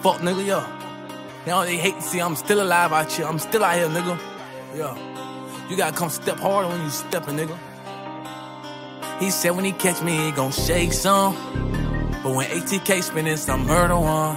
fuck, nigga, yo. Now they hate to see I'm still alive out here. I'm still out here, nigga. Yo. You gotta come step harder when you steppin', nigga. He said when he catch me, he gon' shake some. But when ATK spinning, some murder one.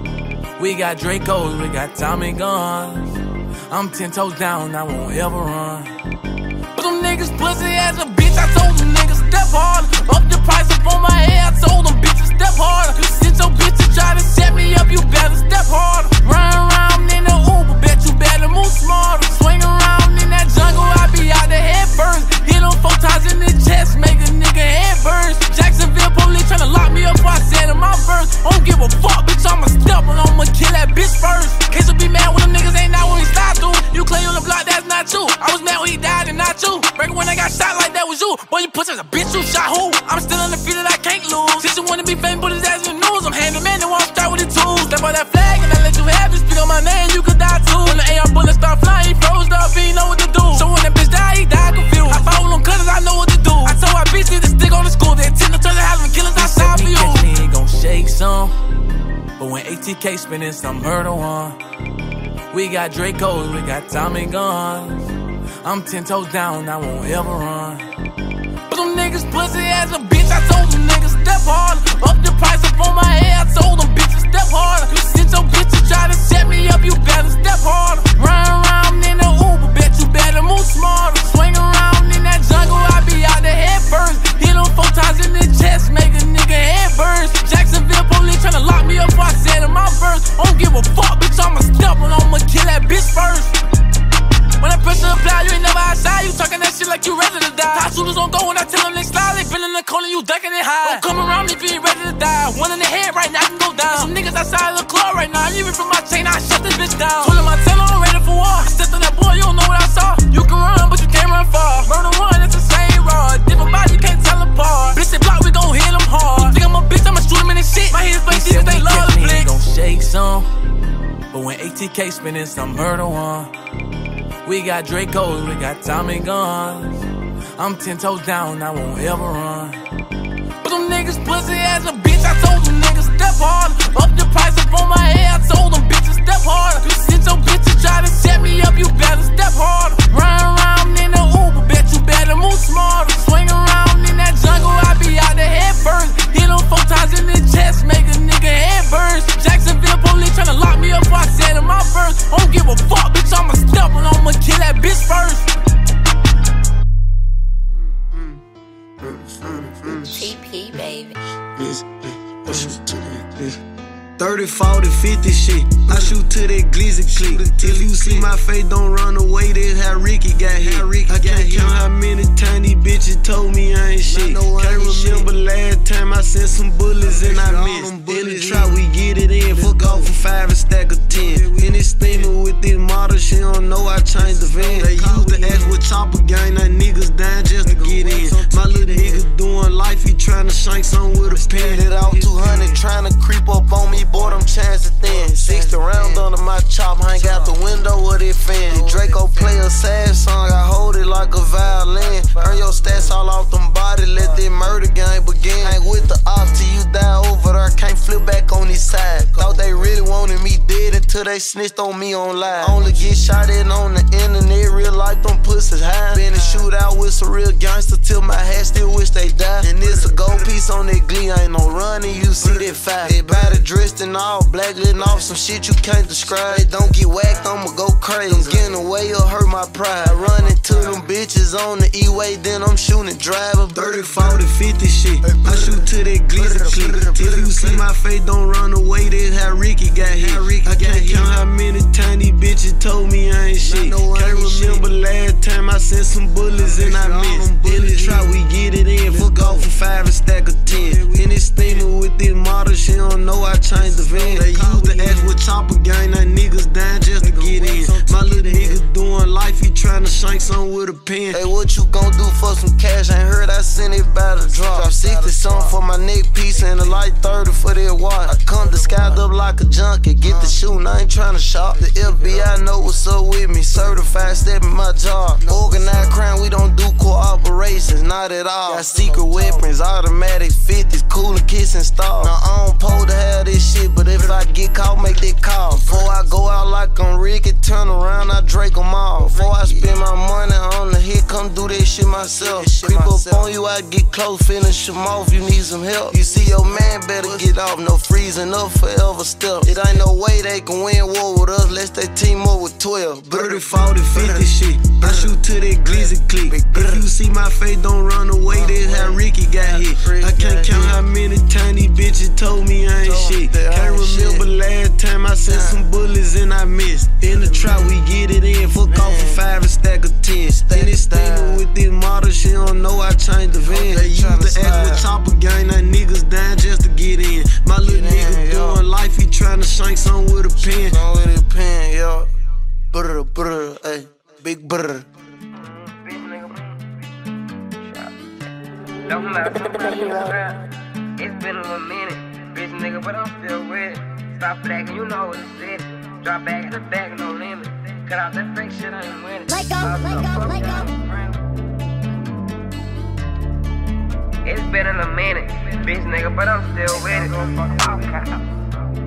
We got Dracos, we got Tommy guns. I'm 10 toes down, I won't ever run. But them niggas pussy as a bitch, I told them niggas step harder. Up the price up on my head, I told them bitches step harder. You sit your bitch to try to set me up, you better step harder. Run around in the Uber, bet you better move smarter. Swing around in that jungle, I be out there head first. Hit them 4 times in the chest, make a nigga head burst. Jacksonville police tryna lock me up before I said in my verse. I don't give a fuck, bitch, I'ma step and I'ma kill that bitch first. Case will be mad when them niggas ain't not when we slide through. You claim on the block, that's not you. I was mad when he died and not you. Breaking when I got shot like that was you. Boy, you pussy as a bitch, you shot who? I'm still undefeated, I can't lose. Since you wanna be famous, put his ass in the news. I'm handyman, they won't start with the tools. Step on that flag and I let you have it. Speak on my name, you could die too. When the AR bullets start flying, he froze up, he ain't know what to do. So when that bitch died, he died confused. I fought with them cutters, I know what to do. I told my bitch to stick on the school. They intend to turn the house and killers outside for you. He ain't gon' shake some. But when ATK spinning, some murder one. We got Dracos, we got Tommy guns. I'm 10 toes down, I won't ever run. But them niggas pussy as a bitch, I told them niggas step harder. Up the price up on my head, I told them bitches step harder. You sit your bitch to try to set me up, you better step harder. Run around in the Uber, bet you better move smarter. Swing around in that jungle, I be out there head first. Hit them 4 times in the chest, make a nigga head burst. Jacksonville police tryna lock me up before I said in my verse. I don't give a fuck, bitch, I'ma step and I'ma kill that bitch first. When I pressure apply, you ain't never outside. You talking that shit like you ready to die. Top shooters don't go when I tell them they slide. They been in the corner, you ducking it high. Don't come around if you ain't ready to die. One in the head right now, I can go down. Some niggas outside of the club right now. Even from my chain, I shut this bitch down. Told him I tell him I'm ready for war. I stepped on that boy, you don't know what I saw. You can run, but you can't run far. Murder one, it's the same rod. Different body, you can't tell apart. Bitch, they block, we gon' hit them hard. Think I'm a bitch, I'ma shoot him in the shit. My hands play defense, they love the flicks. He gon' shake some. But when ATK spinning, some murder one. We got Dracos, we got Tommy guns. I'm 10 toes down, I won't ever run. But them niggas pussy as a bitch, I told them niggas step harder. Up the price up on my head, I told them bitches step harder. You sit your bitch to try to set me up, you better step harder. Run around in the Uber, bet you better move smarter. Swing around in that jungle, I be out there head first. Hit them 4 times in the chest, make a nigga head burst. Jacksonville police tryna lock me up before I said in my verse. I don't give a fuck, bitch, I'ma step and I'ma kill that bitch first. TP, baby. 30, 40, 50 shit. I shoot to that glizzy click. If you see my face, don't run away. That's how Ricky got hit. I can't count how many times these bitches told me I ain't shit. Can't remember last time I sent some bullets and I missed. In the trap, we get it in. Fuck off for 5 and stack of 10. In this steamer with this model, she don't know I changed the van. They used to ask what chopper gang, that niggas dying just to get in. My little nigga doing life, he tryna shank something with a pen. Hit out 200, tryna creep up on me, boy, them chances thin. 60 rounds under my chop, hang out the window with it fan. The Draco play a sad song, I hold it like a violin. Earn your stats all off them body, let that murder game begin. Hang with the ops till you die over there, can't flip back on this side. Thought they really wanted me dead until they snitched on me online. Only get shot in on the internet, real life them pussies high. Been a shootout with some real gangsters till my hat still wish they died. And it's a gold piece on that glee, ain't no running, you see that fire. Everybody dressed in all black, letting off some shit you can't describe. They don't get whacked, I'ma go crazy. I'm getting away or hurt my pride. I run into them bitches on the E-way, then I'm shooting driver. 30, 40, 50 shit. I shoot to that glizzy click. If you see my face, don't run away. That's how Ricky got hit. I can't count how many times these bitches told me I ain't shit. Can't remember last time I sent some bullets and I missed. In the trap, we get it in. Fuck off for 5 and stack of 10. In this steamer with this model, she don't know I changed the van. They used to ask what chopper gang, that niggas dying just to get in. My little nigga doing life, he tryna shank something with a pen. Hey, what you gon' do for some cash? Ain't heard I sent it by the drop. Drop 60 something for my neck piece and a light 30 for that watch. I come disguised up like a junkie, get the shooting, I ain't tryna shop. The FBI know what's up with me, certified stepping my job. Organized crime, we don't do cooperations, not at all. Got secret weapons, automatics, 50s, cooler kissing stars. Now I don't pole to have this shit, but if I get caught, make that call. Before I go out like I'm Ricky, turn around, I Drake them all. Before I spend my money on the hit, come do that shit myself. Creep up on you, I get close, finish them off, you need some help. You see your man better get off, no freezing up forever step. It ain't no way they can win war with us, let's they team up with 12. 30, 40, 50 shit. I shoot to that glizzy click. If you see my face, don't run away, that's how Ricky got hit. I can't count how many times these bitches told me I ain't shit. Can't remember last time I sent some bullets and I missed. In the trap, we get it in. Fuck off for 5 and stack of 10. Then it's steaming with this model, she don't know I changed the van. They used to act with chopper gang, that niggas dying just to get in. My little nigga doing life, he tryna shank something with a pen. With a pen, yo. Brr, brr, ayy, big brr. Don't lie, it's been a little minute, bitch nigga, but I'm still with it. Stop flagging, you know what it said. Drop back in the back, no limit. Cut out that fake shit, I ain't winning. Let go. It's been a little minute, bitch nigga, but I'm still with it.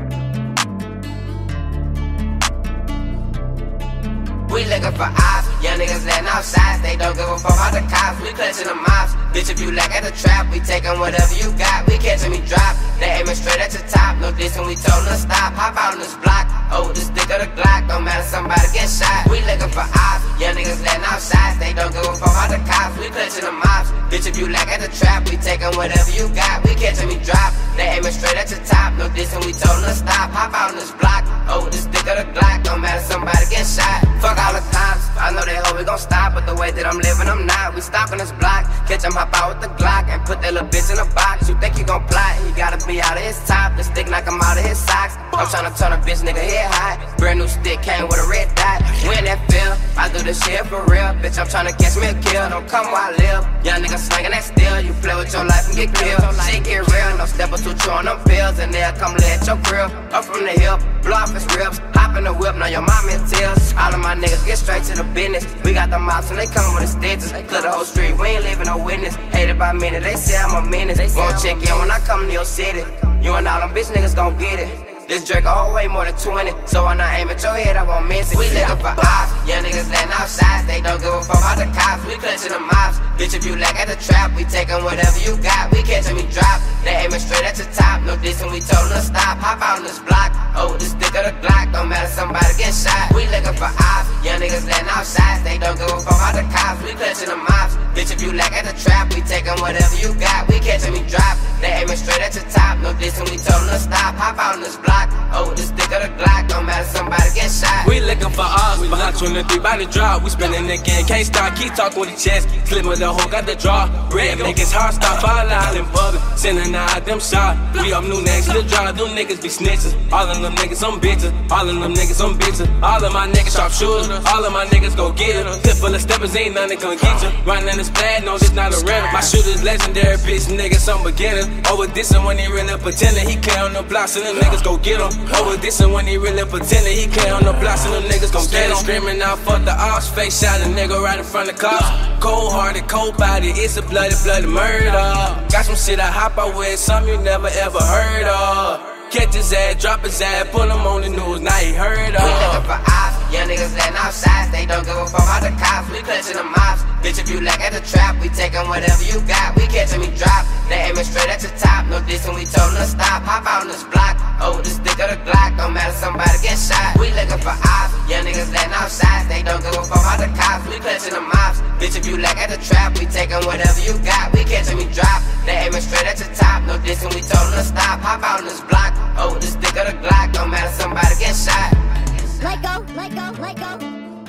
We looking for ops, young niggas letting off shots. They don't give a fuck about the cops, we clutching the mobs. Bitch, if you lack at the trap, we taking whatever you got. We catching me drop, they aiming straight at your top. No diss when we told them to stop, hop out on this block. Oh, the stick of the Glock, don't matter, somebody get shot. We looking for ops, young niggas letting off shots. They don't give a fuck about the cops, we clutching the mobs. Bitch, if you lack at the trap, we taking whatever you got. We catching me drop, they aiming straight at your top. No diss when we told them to stop, hop out on this block. Oh, the stick of the Glock, don't matter, somebody get shot. Fuck all the cops, I know they hope we gon' stop, but the way that I'm living, I'm not. We stopping this block, catch him hop out with the Glock and put that little bitch in a box. You think you gon' plot, he gotta be out of his top. The stick knock him out of his socks. I'm tryna turn a bitch nigga head high. Brand new stick came with a red dot. When that feel, I do this shit for real. Bitch, I'm tryna catch me a kill, don't come while I live. Young nigga slinging that steel, you play with your life and get killed. Shit get real, no step or two on them pills, and they'll come lay at your grill. Up from the hip, blow off his ribs, hop in the whip, now your mom in tears. All of my niggas get straight to the business. We got the mops and they come with the stitches. Clear the whole street, we ain't leaving no witness. Hated by minute, they say I'm a menace. Won't check in when I come to your city. You and all them bitch niggas gon' get it. This Drake all way more than 20, so when I aim at your head, I won't miss it. We looking for ops, young niggas letting off shots. They don't give a fuck about the cops, we clutching the mobs. Bitch, if you lack at the trap, we taking whatever you got. We catching me drop, they aiming straight at your top. No diss when we told them to stop, hop out on this block. Oh, the stick of the Glock, don't matter, somebody get shot. We looking for ops, young niggas letting off shots. They don't give a fuck about the cops, we clutching the mobs. Bitch, if you lack at the trap, we taking whatever you got. We catching me drop, they aiming straight at your top. No diss when we told them to stop, hop out on this block. Oh, the stick of the Glock, don't matter, somebody get shot. We looking for us, behind 23 by the drop. We spinning the game, can't stop, keep talking with the chest. Slip with the hoe, got the draw. Red make his heart stop, fall out in public. Sending out them shots. We up new next to the drive, them niggas be snitches. All of them niggas, some bitches. All of them niggas, some bitches. All of my niggas sharp shooters. All of my niggas go get it. Clip full of steppers, ain't nothing gonna get you. Running in this bad, no, this not a rental. My shooter's legendary, bitch, niggas, some beginners. Over dissing when he really pretending. He clear on the blocks and them niggas go get him. Over dissing when he really pretending. He clear on the blocks and them niggas gon' get him. Screaming out, fuck the ops. Face shot a nigga right in front of cops. Cold hearted, cold body, it's a bloody murder. Got some shit I hop out with, something you never ever heard of. Catch his ass, drop his ass, put him on the news, now he heard of. We looking for ops, young niggas letting off shots. They don't give a fuck about the cops, we clutching the mobs. Bitch, if you lack at the trap, we taking whatever you got. We catching me drop, they aiming straight at your top. No diss when we told them to stop, hop out on this block. Oh, the stick of the Glock, don't matter, somebody get shot. We looking for ops, young niggas letting off shots. They don't give a fuck about the cops, we clutching the mobs. Bitch, if you lack at the trap, we taking whatever you got. We catching me drop, they aiming straight at your top. No diss when we told them to stop, hop out on this block. Oh, the stick of the Glock, don't matter, somebody get shot. Let go, let go, let go.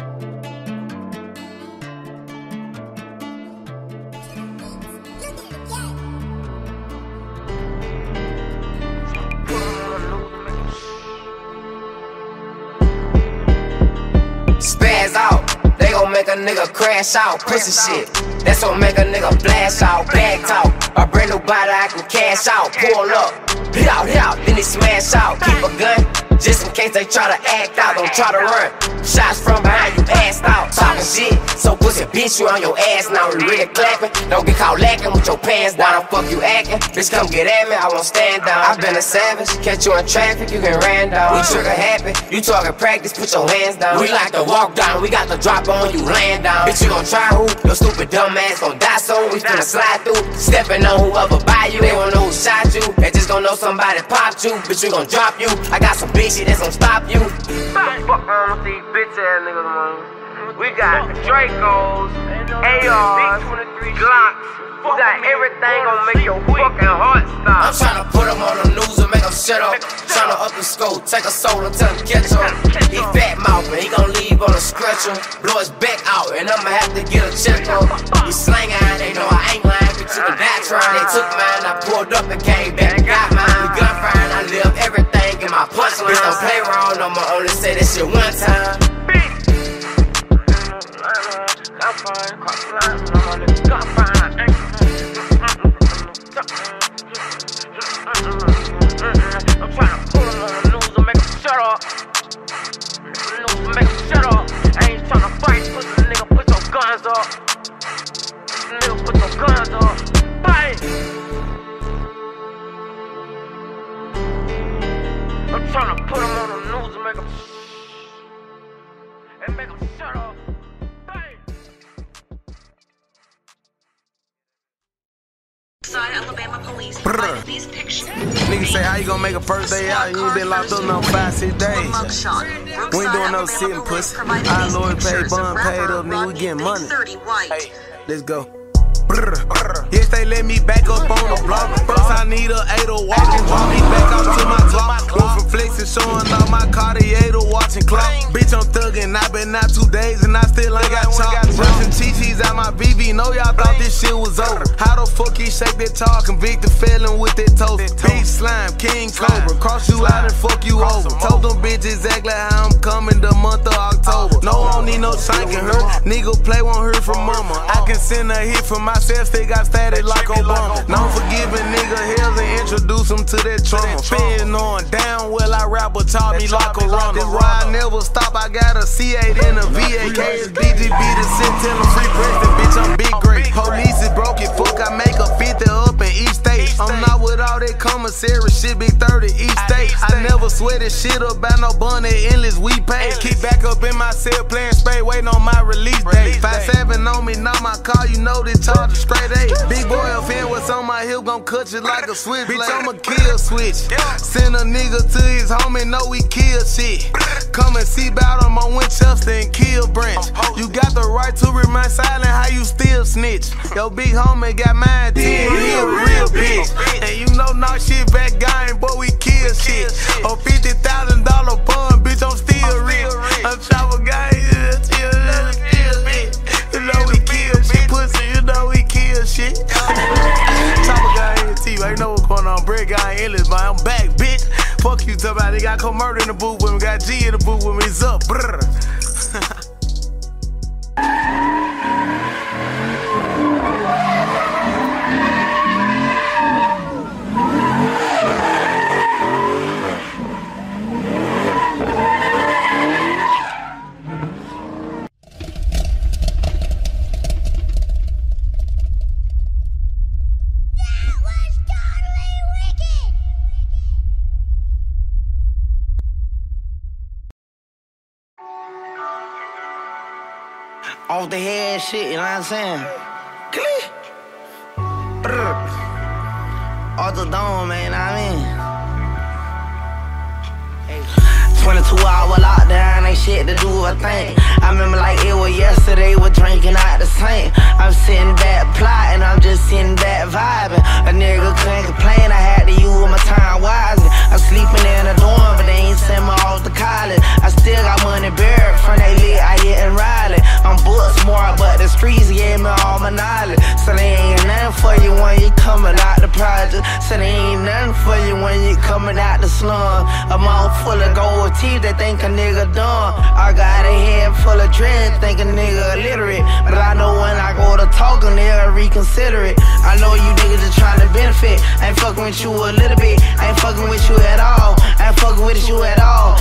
Spaz out, they gon' make a nigga crash out. Pussy shit, that's what make a nigga blast out. Bag talk, a brand new body I can cash out. Pull up, hit out, then he smash out. Keep a gun, just in case they try to act out, don't try to run. Shots from behind you, passed out, talking shit. So pussy bitch, you on your ass now, we real clapping. Don't get caught lacking with your pants down. Why the fuck you acting? Bitch, come get at me, I won't stand down. I been a savage, catch you in traffic, you can ran down. We trigger happy, you talking practice, put your hands down. We like to walk down, we got the drop on you, land down. Bitch, you gon' try who? Your stupid dumb ass gon' die soon. We finna slide through, stepping on whoever buy you. They won't know who shot you, they just gon' know somebody popped you. Bitch, we gon' drop you, I got some big shit that's gon' stop you. Fuck on with these bitch ass niggas, man. We got Dracos, ARs, Glocks. We got everything gon' make your fucking heart stop. I'm tryna put him on the news and make him shut up. Tryna up his scope, take a soul and tell him catch up. He fat mouth and he gon' leave on a stretcher. Blow his back out and I'ma have to get a check up. He slang iron, they know I ain't lying, but you can die trying. They took mine, I pulled up and came back and got mine. We gunfire and I live everything in my punchline. Bitch, don't play wrong, I'ma only say that shit one time. I'm fine, cross the line, I'm on this gunfire. I'm trying to pull him on the news and make him shut up. News and make him shut up. I ain't trying to fight, pussy nigga, put your guns up. Nigga, put your guns up. Fight! I'm trying to put him on the news and make him shut up. Alabama police these pictures. Niggas say, how you gonna make a first day out? You ain't been locked up no 5-6 days. We ain't doing no sitting, pussy. Our lawyer paid, bond paid up, nigga, we getting money. Hey, let's go. Yes, they let me back up on the block. First I need a 8 walk me back out to my clock. Went from flexing, showing off my Cartier to watching clock. Bitch, I'm thuggin', I been out 2 days and I still ain't got chopped. Rushing Chi-Chi's out my BB, know y'all thought this shit was over. How the fuck he shake that tall, convicted felon with that toast. Big slime, king cobra, cross you out and fuck you over. Told them bitches exactly how I'm coming the month of October. No, I don't need no shanking her. Nigga play, won't hear from mama. I can send a hit from myself, still got static like Obama. No forgiving nigga hells and introduce him to that trauma. Fed knowing damn well I rap but taught me like a runner. This ride never stop, I got a C8 and a V8. KSBGB to sit, tell them free Preston, bitch, I'm big great. Police is broken, fuck, I make a 50 up in each state. I'm not with all that commissary shit, big 30 each state. I never sweated shit about no bun, that endless we pay. Keep back up in my cell playing spade, waiting on my release date. 5-7 on me, not my car, you know they charge a straight A. Big boy FN, what's on my hip, gon' cut you like a switch. Bitch, I'm a kill switch. Send a nigga to his homie, know we kill shit. Come and see bout on my Winchester and kill branch. You got the right to remain silent, how you still snitch? Yo, big homie got mine 10, he a real bitch. And you know knock shit back gang, boy, we kill shit. A $50,000 bond, bitch, I'm still rich. I'm chopper gang, you know we kill shit, pussy, you know we kill shit. Chopper gang, T, I know what's going on, bread guy, endless, man, I'm back, bitch. Fuck you, talk about it, got co-murder in the booth with me, got G in the booth with me, it's up, brrr. Off the head shit, you know what I'm saying? Off the dome, man, you know what I mean? 22-hour lockdown, ain't shit to do, I think. I remember like it was yesterday, we're drinking out the same. I'm sitting back plotting, I'm just sitting back vibing. A nigga couldn't complain, I had to use my time wisely. I'm sleeping in a dorm, but they ain't send me off to college. I still got money buried from they lit, I hit and Riley. I'm book smart, but the streets gave me all my knowledge. So they ain't nothing for you when you coming out the project. So they ain't nothing for you when you coming out the slum. A mouth full of gold teeth, they think a nigga dumb. I got a head full of dread, think a nigga illiterate. But I know when I go to talking, they'll reconsider it. I know you niggas just trying to benefit. I ain't fucking with you a little bit, I ain't fucking with you at all. I ain't fucking with you at all.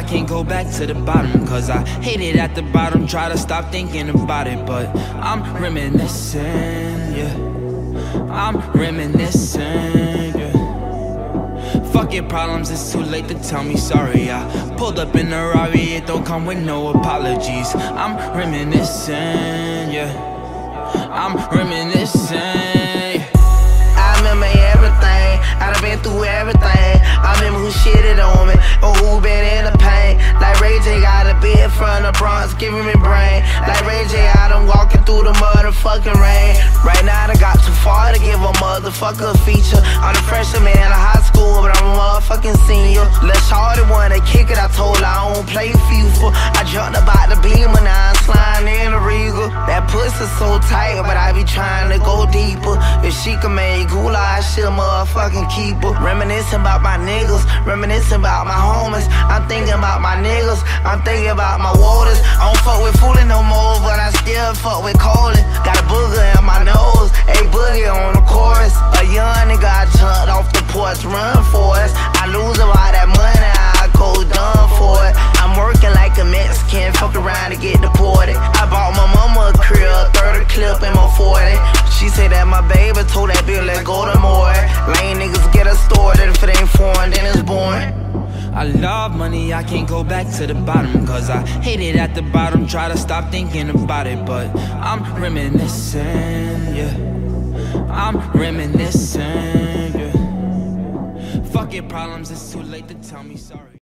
can't go back to the bottom, cause I hate it at the bottom. Try to stop thinking about it, but I'm reminiscing, yeah. I'm reminiscing, yeah. Fuck your problems, it's too late to tell me sorry. I pulled up in a Rari, it don't come with no apologies. I'm reminiscing, yeah. I'm reminiscing. I remember everything, I done been through everything. I remember who shitted on me, or who been in the pain. Like Ray J got a bid from the Bronx, giving me brain. Like Ray J, I done walking through the motherfucking rain. Right now I done got too far to give a motherfucker a feature. I'm a freshman in high school, but I'm a motherfucking senior. Lil' shorty wanna kick it, I told her I don't play FIFA. I jumped about the beam when I was sliding in the Regal. That pussy so tight, but I be trying to go deeper. If she can make goulash, she'll motherfucking keep her. Reminiscing about my niggas, reminiscing about my homies. I'm thinking about my niggas, I'm thinking about my waters. I don't fuck with fooling no more, but I still fuck with Colin. Got a booger in my nose, a boogie on the chorus. A young nigga I jumped off the porch, run for us. I lose a lot of money, I go dumb for it. I'm working like a Mexican, fuck around to get deported. I bought my mama a crib, 30 clip in my 40. She said that my baby told that bitch let go to more. Lame niggas get a story that if it ain't foreign, then it's boring. I love money, I can't go back to the bottom, cause I hate it at the bottom. Try to stop thinking about it, but I'm reminiscing, yeah. I'm reminiscing, yeah. Fuck your problems, it's too late to tell me sorry.